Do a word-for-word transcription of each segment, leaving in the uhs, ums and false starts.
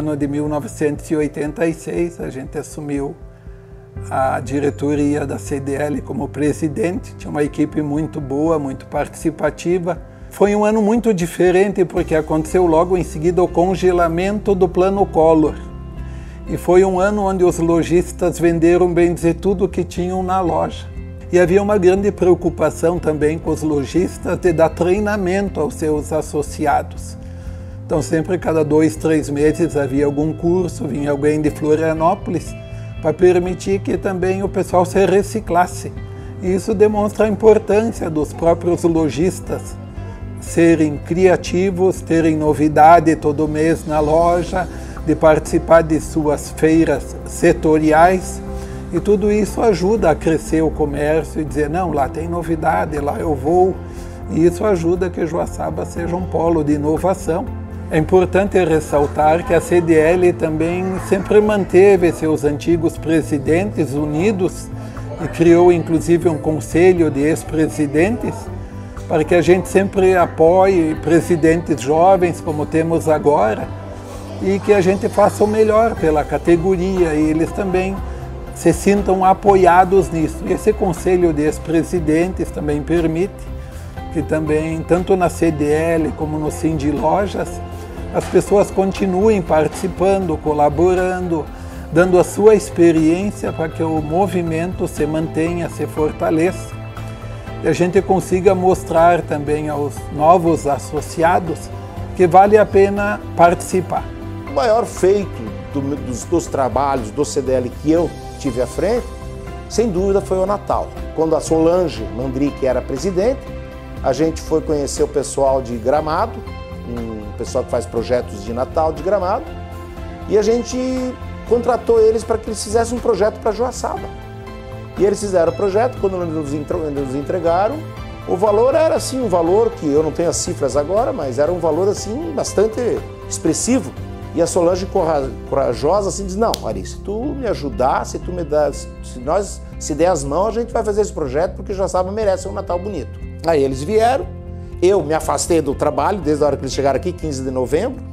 ano de mil novecentos e oitenta e seis, a gente assumiu a diretoria da C D L como presidente. Tinha uma equipe muito boa, muito participativa. Foi um ano muito diferente porque aconteceu logo em seguida o congelamento do Plano Collor. E foi um ano onde os lojistas venderam, bem dizer, tudo o que tinham na loja. E havia uma grande preocupação também com os lojistas de dar treinamento aos seus associados. Então sempre, cada dois, três meses, havia algum curso, vinha alguém de Florianópolis, para permitir que também o pessoal se reciclasse. E isso demonstra a importância dos próprios lojistas serem criativos, terem novidade todo mês na loja, de participar de suas feiras setoriais, e tudo isso ajuda a crescer o comércio e dizer, não, lá tem novidade, lá eu vou, e isso ajuda que Joaçaba seja um polo de inovação. É importante ressaltar que a C D L também sempre manteve seus antigos presidentes unidos e criou inclusive um conselho de ex-presidentes para que a gente sempre apoie presidentes jovens como temos agora e que a gente faça o melhor pela categoria e eles também se sintam apoiados nisso. E esse conselho de ex-presidentes também permite que também, tanto na C D L como no Cindy Lojas, as pessoas continuem participando, colaborando, dando a sua experiência para que o movimento se mantenha, se fortaleça e a gente consiga mostrar também aos novos associados que vale a pena participar. O maior feito do, dos, dos trabalhos do C D L que eu tive à frente, sem dúvida, foi o Natal. Quando a Solange Mandrique era presidente, a gente foi conhecer o pessoal de Gramado, um pessoal que faz projetos de Natal de Gramado, e a gente contratou eles para que eles fizessem um projeto para Joaçaba. E eles fizeram o projeto, quando nos entregaram, o valor era assim, um valor que eu não tenho as cifras agora, mas era um valor assim bastante expressivo. E a Solange, corajosa, assim, diz, não, Ari, se tu me ajudar, se tu me dá, se nós se der as mãos, a gente vai fazer esse projeto porque Joaçaba merece um Natal bonito. Aí eles vieram, eu me afastei do trabalho desde a hora que eles chegaram aqui, quinze de novembro,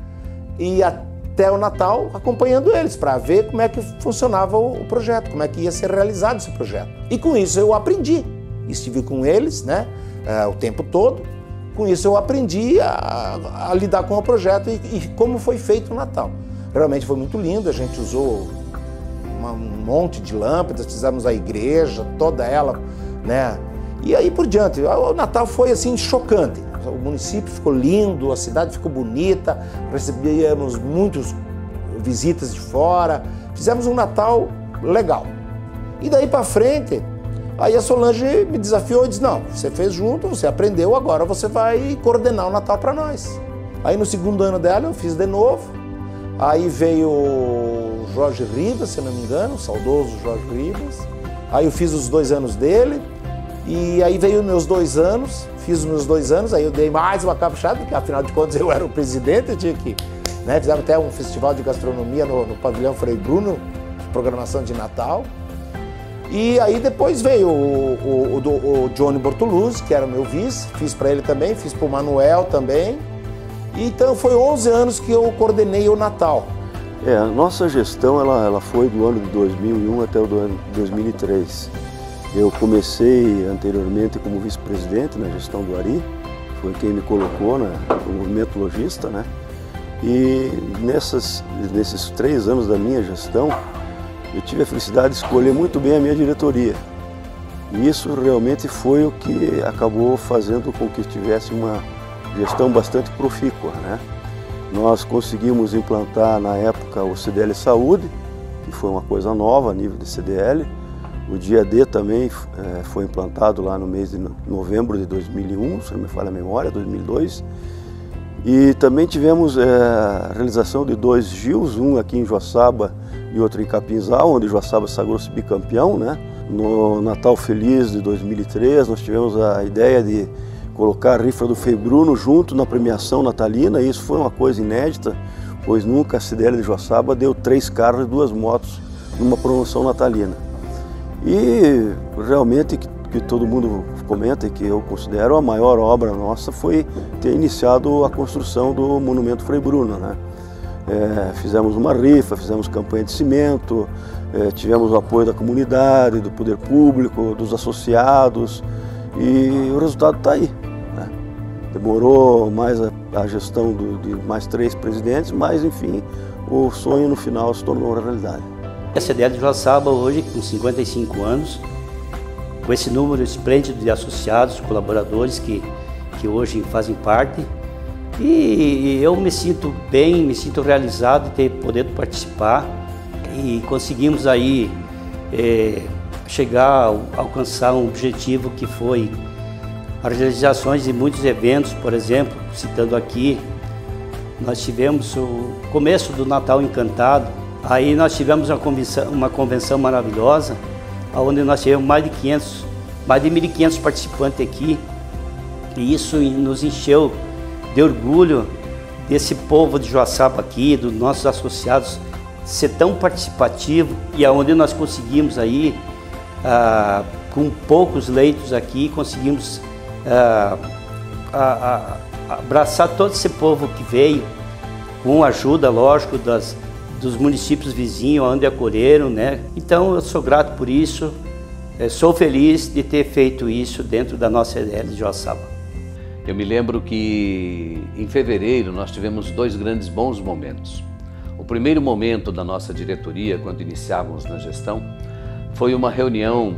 e até o Natal acompanhando eles para ver como é que funcionava o projeto, como é que ia ser realizado esse projeto. E com isso eu aprendi, estive com eles, né, uh, o tempo todo. Com isso eu aprendi a, a lidar com o projeto e, e como foi feito o Natal. Realmente foi muito lindo, a gente usou uma, um monte de lâmpadas, fizemos a igreja, toda ela, né? E aí por diante, o Natal foi assim chocante. O município ficou lindo, a cidade ficou bonita, recebíamos muitas visitas de fora, fizemos um Natal legal. E daí para frente, aí a Solange me desafiou e disse, não, você fez junto, você aprendeu, agora você vai coordenar o Natal para nós. Aí no segundo ano dela eu fiz de novo, aí veio o Jorge Rivas, se não me engano, o saudoso Jorge Rivas, aí eu fiz os dois anos dele, e aí veio os meus dois anos, fiz os meus dois anos, aí eu dei mais uma caprichada, porque afinal de contas eu era o presidente, eu tinha que, né, fizemos até um festival de gastronomia no, no pavilhão Frei Bruno, programação de Natal. E aí depois veio o, o, o, o Johnny Bortoluzzi, que era o meu vice, fiz para ele também, fiz para o Manuel também. E então foi onze anos que eu coordenei o Natal. É, a nossa gestão ela, ela foi do ano de dois mil e um até o do ano de dois mil e três. Eu comecei anteriormente como vice-presidente na gestão do Ari, foi quem me colocou na, no movimento lojista, né? E nessas, nesses três anos da minha gestão, eu tive a felicidade de escolher muito bem a minha diretoria. E isso realmente foi o que acabou fazendo com que tivesse uma gestão bastante profícua, né? Nós conseguimos implantar na época o C D L Saúde, que foi uma coisa nova a nível de C D L. O Dia D também é, foi implantado lá no mês de novembro de dois mil e um, se não me falha a memória, dois mil e dois. E também tivemos é, a realização de dois G I Os, um aqui em Joaçaba e outro em Capinzal, onde Joaçaba sagrou-se bicampeão, né? No Natal Feliz de dois mil e três, nós tivemos a ideia de colocar a rifa do Frei Bruno junto na premiação natalina, e isso foi uma coisa inédita, pois nunca a C D L de Joaçaba deu três carros e duas motos numa promoção natalina. E realmente, que, que todo mundo comenta e que eu considero a maior obra nossa foi ter iniciado a construção do Monumento Frei Bruno, né? é, fizemos uma rifa, fizemos campanha de cimento, é, tivemos o apoio da comunidade, do poder público, dos associados, e o resultado está aí, né? Demorou mais a, a gestão do, de mais três presidentes, mas enfim, o sonho no final se tornou realidade. A C D L de Joaçaba hoje, com cinquenta e cinco anos, com esse número esplêndido de associados, colaboradores que, que hoje fazem parte, e eu me sinto bem, me sinto realizado de ter podido participar, e conseguimos aí é, chegar a alcançar um objetivo que foi as realizações de muitos eventos. Por exemplo, citando aqui, nós tivemos o começo do Natal Encantado, aí nós tivemos uma convenção, uma convenção maravilhosa, onde nós tivemos mais de quinhentos, mais de mil e quinhentos participantes aqui, e isso nos encheu de orgulho desse povo de Joaçaba aqui, dos nossos associados, ser tão participativo, e aonde nós conseguimos aí, ah, com poucos leitos aqui, conseguimos ah, a, a, abraçar todo esse povo que veio, com a ajuda, lógico, das, dos municípios vizinhos, onde acolheram, né? Então eu sou grato por isso, sou feliz de ter feito isso dentro da nossa C D L de Joaçaba. Eu me lembro que em fevereiro nós tivemos dois grandes bons momentos. O primeiro momento da nossa diretoria, quando iniciávamos na gestão, foi uma reunião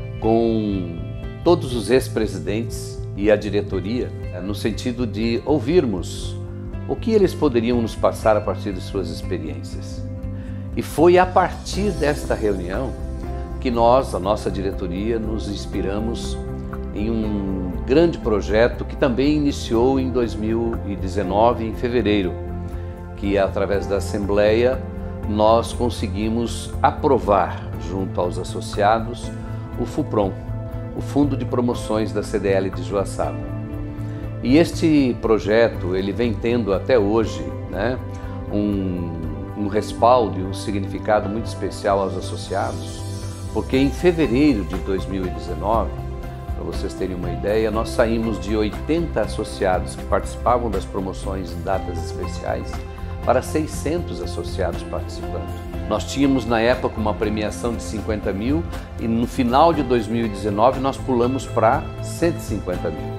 com todos os ex-presidentes e a diretoria, no sentido de ouvirmos o que eles poderiam nos passar a partir de suas experiências. E foi a partir desta reunião que nós, a nossa diretoria, nos inspiramos em um grande projeto que também iniciou em dois mil e dezenove, em fevereiro, que através da Assembleia nós conseguimos aprovar junto aos associados o FUPROM, o Fundo de Promoções da C D L de Joaçaba. E este projeto, ele vem tendo até hoje, né, um, um respaldo e um significado muito especial aos associados, porque em fevereiro de dois mil e dezenove, para vocês terem uma ideia, nós saímos de oitenta associados que participavam das promoções em datas especiais para seiscentos associados participando. Nós tínhamos na época uma premiação de cinquenta mil e no final de dois mil e dezenove nós pulamos para cento e cinquenta mil.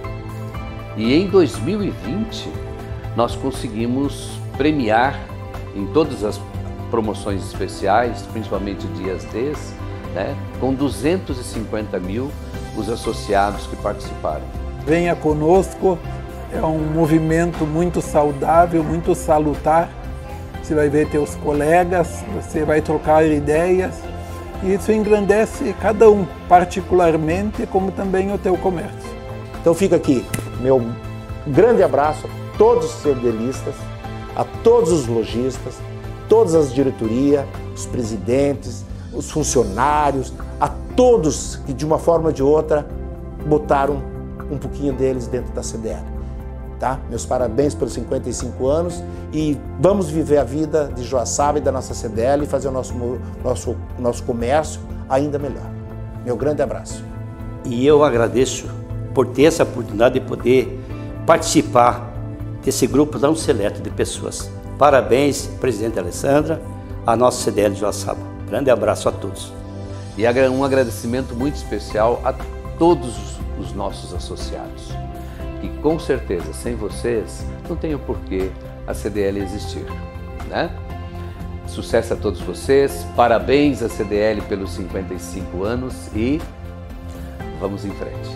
E em dois mil e vinte nós conseguimos premiar em todas as promoções especiais, principalmente dias D, né, com duzentos e cinquenta mil os associados que participaram. Venha conosco, é um movimento muito saudável, muito salutar. Você vai ver teus colegas, você vai trocar ideias, e isso engrandece cada um, particularmente, como também o teu comércio. Então fica aqui meu grande abraço a todos os CDListas, a todos os lojistas, todas as diretorias, os presidentes, os funcionários, a todos que de uma forma ou de outra botaram um pouquinho deles dentro da C D L. Tá? Meus parabéns pelos cinquenta e cinco anos, e vamos viver a vida de Joaçaba e da nossa C D L e fazer o nosso, nosso, nosso comércio ainda melhor. Meu grande abraço. E eu agradeço por ter essa oportunidade de poder participar desse grupo tão seleto de pessoas. Parabéns, presidente Alessandra, a nossa C D L de Joaçaba. Grande abraço a todos. E um agradecimento muito especial a todos os nossos associados. E com certeza, sem vocês, não tem o porquê a C D L existir, né? Sucesso a todos vocês, parabéns à C D L pelos cinquenta e cinco anos e vamos em frente.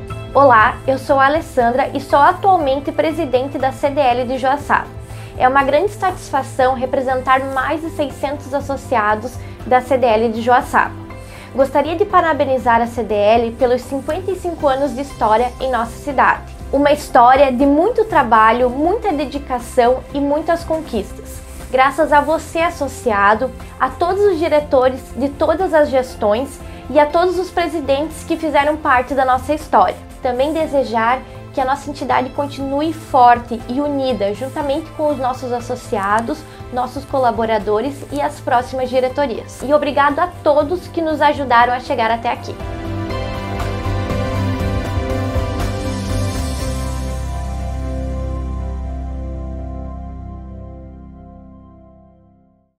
Olá, eu sou a Alessandra e sou atualmente presidente da C D L de Joaçaba. É uma grande satisfação representar mais de seiscentos associados da C D L de Joaçaba. Gostaria de parabenizar a C D L pelos cinquenta e cinco anos de história em nossa cidade. Uma história de muito trabalho, muita dedicação e muitas conquistas. Graças a você, associado, a todos os diretores de todas as gestões e a todos os presidentes que fizeram parte da nossa história. Também desejar que a nossa entidade continue forte e unida, juntamente com os nossos associados, nossos colaboradores e as próximas diretorias. E obrigado a todos que nos ajudaram a chegar até aqui.